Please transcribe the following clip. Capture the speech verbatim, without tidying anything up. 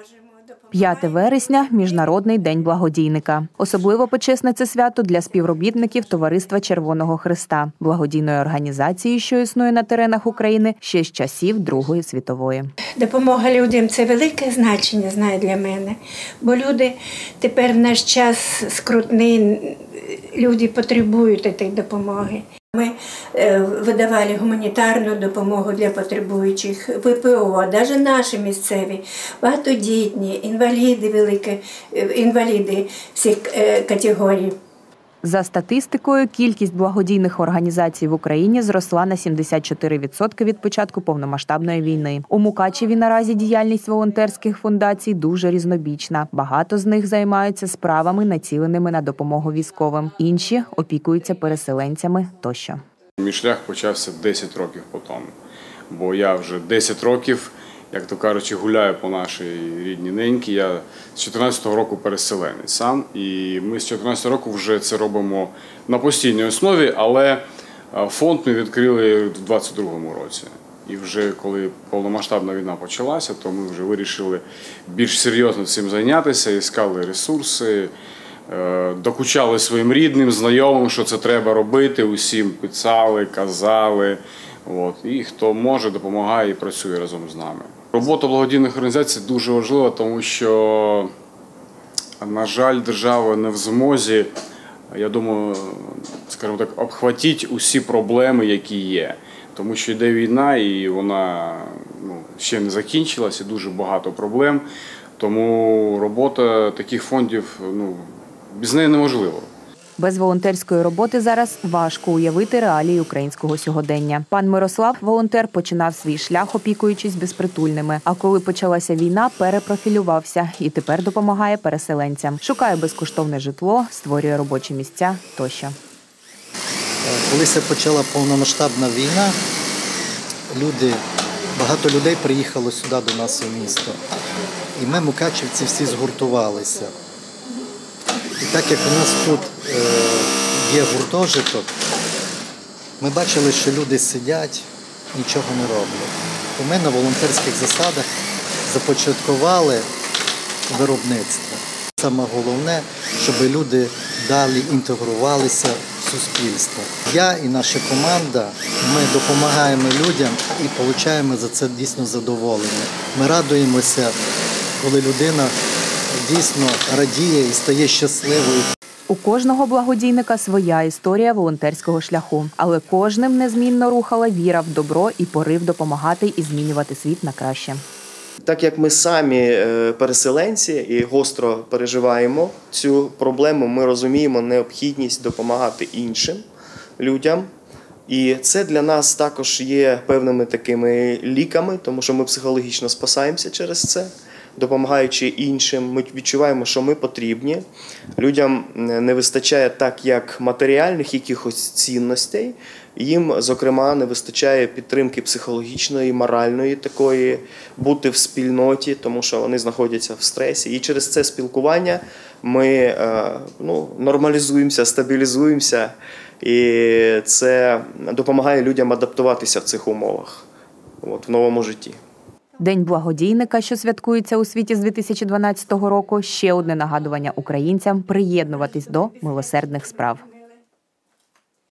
п'яте вересня – Міжнародний день благодійника. Особливо почесне це свято для співробітників Товариства Червоного Хреста – благодійної організації, що існує на теренах України ще з часів Другої світової. Допомога людям – це велике значення, знає, для мене. Бо люди тепер в наш час скрутний, люди потребують цієї допомоги. Ми видавали гуманітарну допомогу для потребуючих, ВПО, навіть наші місцеві, багатодітні, інваліди, великі, інваліди всіх категорій. За статистикою, кількість благодійних організацій в Україні зросла на сімдесят чотири відсотки від початку повномасштабної війни. У Мукачеві наразі діяльність волонтерських фундацій дуже різнобічна. Багато з них займаються справами, націленими на допомогу військовим. Інші опікуються переселенцями тощо. Мій шлях почався десять років по тому, бо я вже десять років, як то кажучи, гуляю по нашій рідній неньці. Я з чотирнадцятого року переселенець сам, і ми з чотирнадцятого року вже це робимо на постійній основі, але фонд ми відкрили в двадцять другому році. І вже коли повномасштабна війна почалася, то ми вже вирішили більш серйозно цим зайнятися, іскали ресурси, докучали своїм рідним, знайомим, що це треба робити, усім писали, казали. От. І хто може, допомагає і працює разом з нами. Робота благодійних організацій дуже важлива, тому що, на жаль, держава не в змозі, я думаю, скажімо так, обхватити усі проблеми, які є. Тому що йде війна і вона ну, ще не закінчилась, і дуже багато проблем. Тому робота таких фондів, ну, без неї неможливо. Без волонтерської роботи зараз важко уявити реалії українського сьогодення. Пан Мирослав, волонтер, починав свій шлях, опікуючись безпритульними. А коли почалася війна, перепрофілювався і тепер допомагає переселенцям. Шукає безкоштовне житло, створює робочі місця тощо. Коли почала повномасштабна війна, люди, багато людей приїхало сюди до нас у місто. І ми, мукачівці, всі згуртувалися. І так як у нас тут е, є гуртожиток, ми бачили, що люди сидять, нічого не роблять. То ми на волонтерських засадах започаткували виробництво. Саме головне, щоб люди далі інтегрувалися в суспільство. Я і наша команда, ми допомагаємо людям і отримуємо за це дійсно задоволення. Ми радуємося, коли людина дійсно радіє і стає щасливою. У кожного благодійника своя історія волонтерського шляху. Але кожним незмінно рухала віра в добро і порив допомагати і змінювати світ на краще. Так як ми самі переселенці і гостро переживаємо цю проблему, ми розуміємо необхідність допомагати іншим людям. І це для нас також є певними такими ліками, тому що ми психологічно спасаємося через це. Допомагаючи іншим, ми відчуваємо, що ми потрібні. Людям не вистачає так, як матеріальних якихось цінностей. Їм, зокрема, не вистачає підтримки психологічної, моральної такої, бути в спільноті, тому що вони знаходяться в стресі. І через це спілкування ми ну, нормалізуємося, стабілізуємося. І це допомагає людям адаптуватися в цих умовах, от, в новому житті. День благодійника, що святкується у світі з дві тисячі дванадцятого року, ще одне нагадування українцям приєднуватись до милосердних справ.